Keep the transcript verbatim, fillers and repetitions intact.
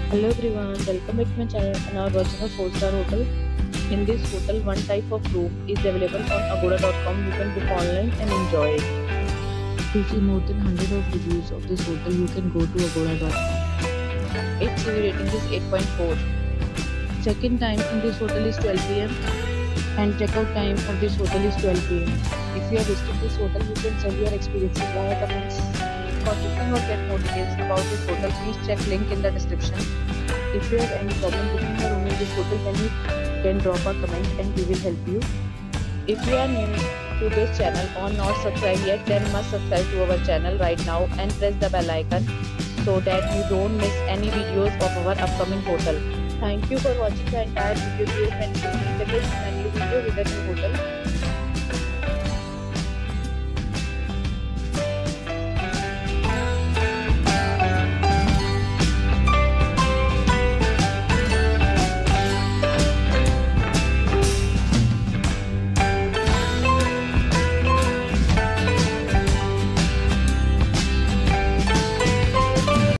Hello everyone, welcome back to my channel and are watching a four star hotel. In this hotel, one type of room is available on agoda dot com. You can book online and enjoy it. To see more than one hundred of reviews of this hotel, you can go to agoda dot com. Its review rating is eight point four. Check-in time in this hotel is twelve p m and check-out time of this hotel is twelve p m. If you are visiting this hotel, you can share your experiences via comments. For booking or get more details about this hotel, please check link in the description. If you have any problem booking a room in this hotel, then you can drop a comment and we will help you. If you are new to this channel or not subscribed yet, then must subscribe to our channel right now and press the bell icon so that you don't miss any videos of our upcoming hotel. Thank you for watching the entire video. Dear friends, will meet again in a new video with a new hotel.